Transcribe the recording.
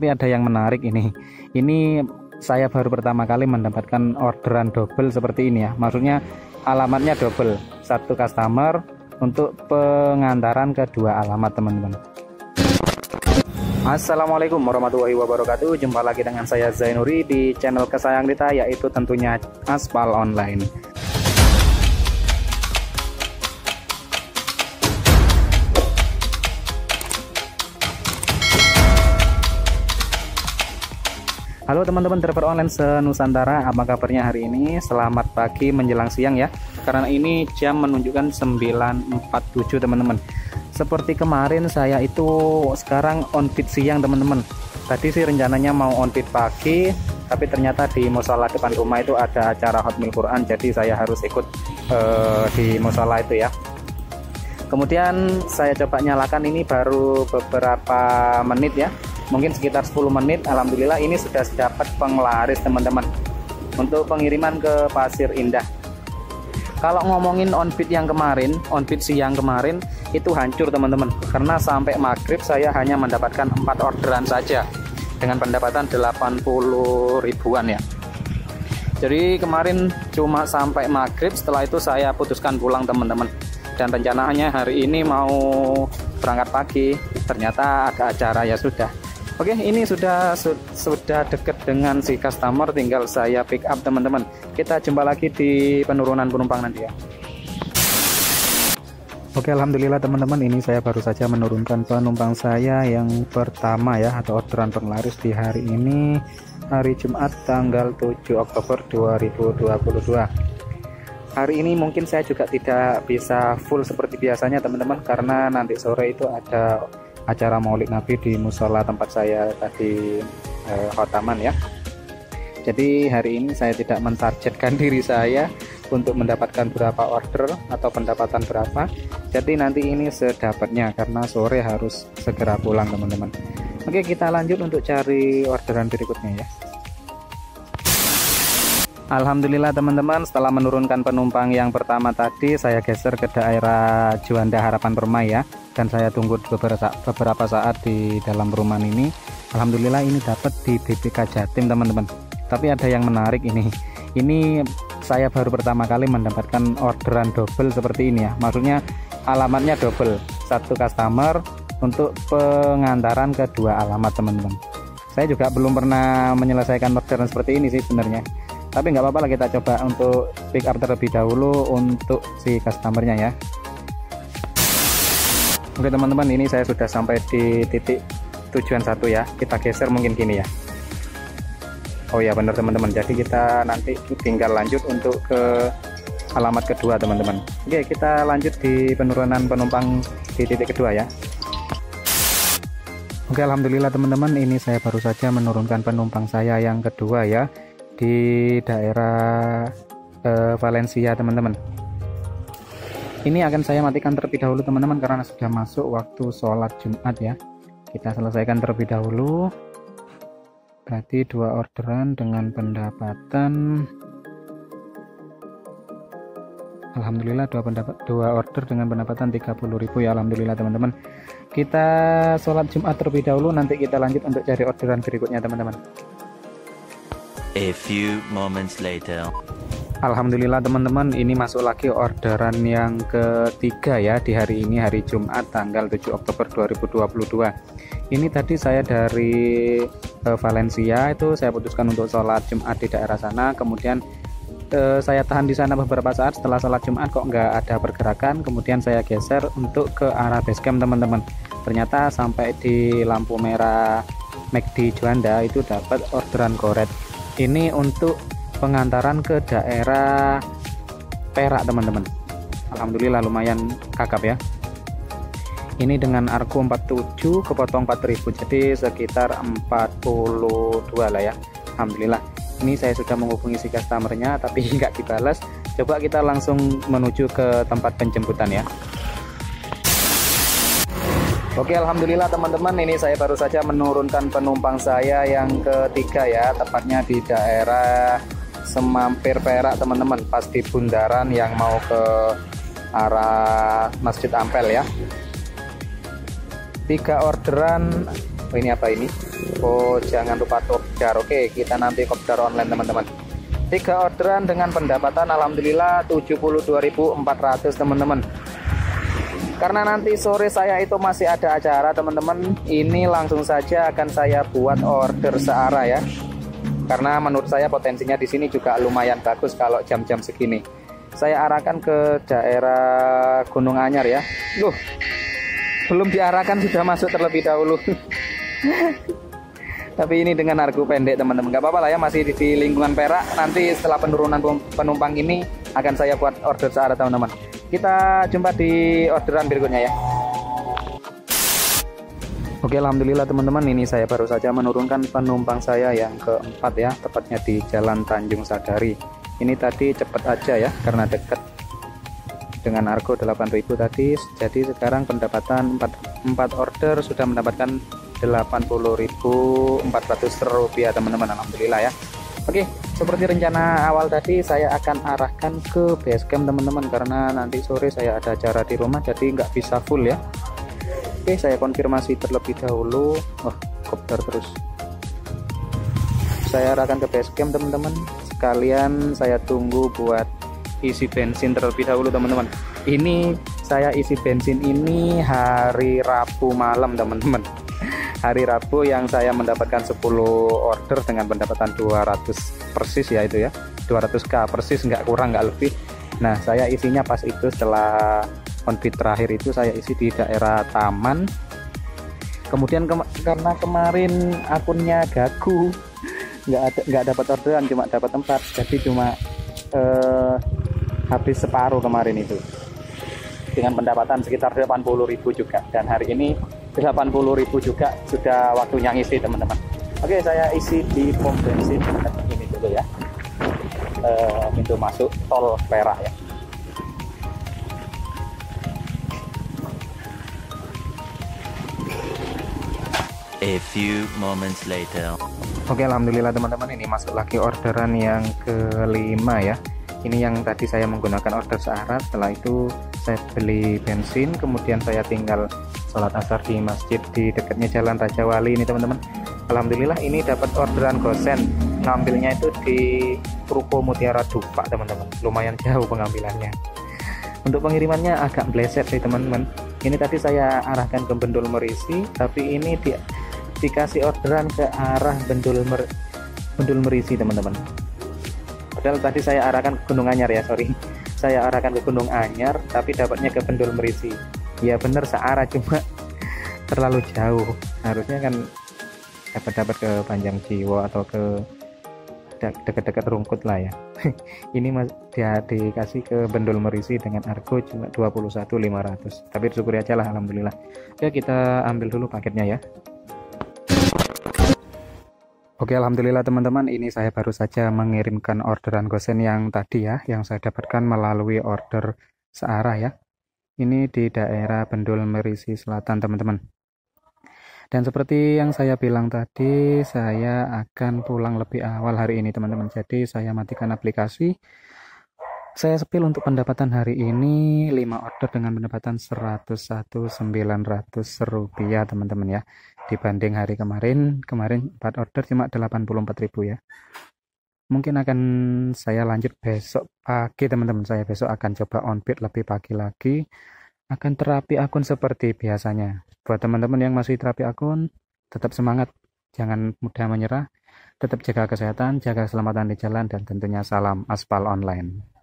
Tapi ada yang menarik ini. Ini saya baru pertama kali mendapatkan orderan double seperti ini ya. Maksudnya alamatnya double, satu customer untuk pengantaran ke dua alamat teman-teman. Assalamualaikum warahmatullahi wabarakatuh. Jumpa lagi dengan saya Zainuri di channel kesayangan kita, yaitu tentunya Aspal Online. Halo teman-teman driver online se-Nusantara, apa kabarnya hari ini? Selamat pagi menjelang siang ya, karena ini jam menunjukkan 9.47 teman-teman. Seperti kemarin saya itu sekarang on bid siang teman-teman. Tadi sih rencananya mau on bid pagi, tapi ternyata di musola depan rumah itu ada acara Hotmil Quran, jadi saya harus ikut di musola itu ya. Kemudian saya coba nyalakan ini baru beberapa menit ya, mungkin sekitar 10 menit. Alhamdulillah ini sudah dapat penglaris teman-teman untuk pengiriman ke Pasir Indah. Kalau ngomongin on bid yang kemarin, on bid siang kemarin itu hancur teman-teman, karena sampai maghrib saya hanya mendapatkan 4 orderan saja dengan pendapatan 80 ribuan ya. Jadi kemarin cuma sampai maghrib, setelah itu saya putuskan pulang teman-teman, dan rencananya hari ini mau berangkat pagi, ternyata ada acara ya sudah. Oke, ini sudah dekat dengan si customer, tinggal saya pick up teman-teman. Kita jumpa lagi di penurunan penumpang nanti ya. Oke, alhamdulillah teman-teman, ini saya baru saja menurunkan penumpang saya yang pertama ya, atau orderan penglaris di hari ini, hari Jumat tanggal 7 Oktober 2022. Hari ini mungkin saya juga tidak bisa full seperti biasanya teman-teman, karena nanti sore itu ada acara Maulid Nabi di musola tempat saya tadi khotaman ya. Jadi hari ini saya tidak mentargetkan diri saya untuk mendapatkan berapa order atau pendapatan berapa. Jadi nanti ini sedapatnya, karena sore harus segera pulang teman-teman. Oke, kita lanjut untuk cari orderan berikutnya ya. Alhamdulillah teman-teman, setelah menurunkan penumpang yang pertama tadi, saya geser ke daerah Juanda Harapan Permai ya, dan saya tunggu beberapa saat di dalam perumahan ini. Alhamdulillah ini dapat di BPK Jatim teman-teman. Tapi ada yang menarik ini. Ini saya baru pertama kali mendapatkan orderan double seperti ini ya. Maksudnya alamatnya double, satu customer untuk pengantaran ke dua alamat teman-teman. Saya juga belum pernah menyelesaikan orderan seperti ini sih sebenarnya. Tapi nggak apa-apa lah, kita coba untuk pick up terlebih dahulu untuk si customernya ya. Oke teman-teman, ini saya sudah sampai di titik tujuan 1 ya. Kita geser mungkin gini ya. Oh ya benar teman-teman, jadi kita nanti tinggal lanjut untuk ke alamat kedua teman-teman. Oke, kita lanjut di penurunan penumpang di titik kedua ya. Oke, alhamdulillah teman-teman, ini saya baru saja menurunkan penumpang saya yang kedua ya, di daerah Valencia teman-teman. Ini akan saya matikan terlebih dahulu teman-teman, karena sudah masuk waktu sholat Jumat ya. Kita selesaikan terlebih dahulu. Berarti 2 orderan dengan pendapatan, alhamdulillah 2 order dengan pendapatan 30.000 ya. Alhamdulillah teman-teman. Kita sholat Jumat terlebih dahulu, nanti kita lanjut untuk cari orderan berikutnya teman-teman. A few moments later. Alhamdulillah teman-teman, ini masuk lagi orderan yang ketiga ya di hari ini, hari Jumat tanggal 7 Oktober 2022. Ini tadi saya dari Valencia, itu saya putuskan untuk sholat Jumat di daerah sana. Kemudian saya tahan di sana beberapa saat. Setelah sholat Jumat kok nggak ada pergerakan, kemudian saya geser untuk ke arah basecamp teman-teman. Ternyata sampai di lampu merah McD Juanda itu dapat orderan goret. Ini untuk pengantaran ke daerah Perak teman-teman. Alhamdulillah lumayan kakap ya. Ini dengan argo 47 kepotong 4.000, jadi sekitar 42 lah ya. Alhamdulillah. Ini saya sudah menghubungi si customernya tapi nggak dibalas. Coba kita langsung menuju ke tempat penjemputan ya. Oke, alhamdulillah teman-teman, ini saya baru saja menurunkan penumpang saya yang ketiga ya, tepatnya di daerah Semampir Perak teman-teman, pas di bundaran yang mau ke arah Masjid Ampel ya. 3 orderan Oh, ini apa ini? Oh, jangan lupa kopdar. Oke, kita nanti kopdar online teman-teman. 3 orderan dengan pendapatan alhamdulillah 72.400 teman-teman. Karena nanti sore saya itu masih ada acara teman-teman, ini langsung saja akan saya buat order searah ya. Karena menurut saya potensinya di sini juga lumayan bagus kalau jam-jam segini. Saya arahkan ke daerah Gunung Anyar ya. Loh, belum diarahkan sudah masuk terlebih dahulu. Tapi ini dengan argo pendek teman-teman, nggak apa-apa lah ya, masih di lingkungan Perak. Nanti setelah penurunan penumpang ini akan saya buat order searah teman-teman. Kita jumpa di orderan berikutnya ya. Oke, alhamdulillah teman-teman, ini saya baru saja menurunkan penumpang saya yang keempat ya, tepatnya di Jalan Tanjung Sadari. Ini tadi cepet aja ya, karena dekat dengan argo 8.000 tadi. Jadi sekarang pendapatan 4 order sudah mendapatkan 80.400 rupiah teman-teman, alhamdulillah ya. Oke, seperti rencana awal tadi, saya akan arahkan ke base camp teman-teman, karena nanti sore saya ada acara di rumah, jadi nggak bisa full ya. Oke, saya konfirmasi terlebih dahulu. Wah, kopdar terus. Saya arahkan ke base camp teman-teman, sekalian saya tunggu buat isi bensin terlebih dahulu teman-teman. Ini saya isi bensin ini hari Rabu malam teman-teman. Hari Rabu yang saya mendapatkan 10 order dengan pendapatan 200 persis ya, itu ya 200k persis, nggak kurang nggak lebih. Nah, saya isinya pas itu setelah on bid terakhir itu saya isi di daerah Taman. Kemudian karena kemarin akunnya gagu, nggak dapat orderan, cuma dapat 4, jadi cuma habis separuh kemarin itu dengan pendapatan sekitar 80.000 juga. Dan hari ini 80.000 juga sudah waktunya ngisi teman-teman. Oke, saya isi di pom bensin ini dulu ya, pintu masuk tol Perak ya. A few moments later. Oke, alhamdulillah teman-teman, ini masuk lagi orderan yang kelima ya. Ini yang tadi saya menggunakan order searah, setelah itu saya beli bensin, kemudian saya tinggal sholat asar di masjid di dekatnya Jalan Raja Wali ini teman-teman. Alhamdulillah ini dapat orderan gosen, ngambilnya itu di Ruko Mutiara Dupak teman-teman, lumayan jauh pengambilannya. Untuk pengirimannya agak bleset sih teman-teman. Ini tadi saya arahkan ke Bendul Merisi, tapi ini dikasih orderan ke arah Bendul Merisi teman-teman. Padahal tadi saya arahkan ke Gunung Anyar ya, sorry. Saya arahkan ke Gunung Anyar, tapi dapatnya ke Bendul Merisi. Ya bener searah, cuma terlalu jauh. Harusnya kan dapat ke Panjang Jiwo atau ke dekat-dekat Rungkut lah ya. Ini dia dikasih ke Bendul Merisi dengan argo cuma 21.500. Tapi disyukuri aja lah, alhamdulillah. Oke, kita ambil dulu paketnya ya. Oke, alhamdulillah teman-teman, ini saya baru saja mengirimkan orderan gosen yang tadi ya, yang saya dapatkan melalui order searah ya. Ini di daerah Bendul Merisi Selatan teman-teman. Dan seperti yang saya bilang tadi, saya akan pulang lebih awal hari ini teman-teman. Jadi saya matikan aplikasi. Saya sepil untuk pendapatan hari ini 5 order dengan pendapatan 101.900 rupiah teman-teman ya. Dibanding hari kemarin 4 order cuma 84.000 ya. Mungkin akan saya lanjut besok pagi teman-teman. Saya besok akan coba on bid lebih pagi lagi. Akan terapi akun seperti biasanya. Buat teman-teman yang masih terapi akun, tetap semangat, jangan mudah menyerah, tetap jaga kesehatan, jaga keselamatan di jalan, dan tentunya salam aspal online.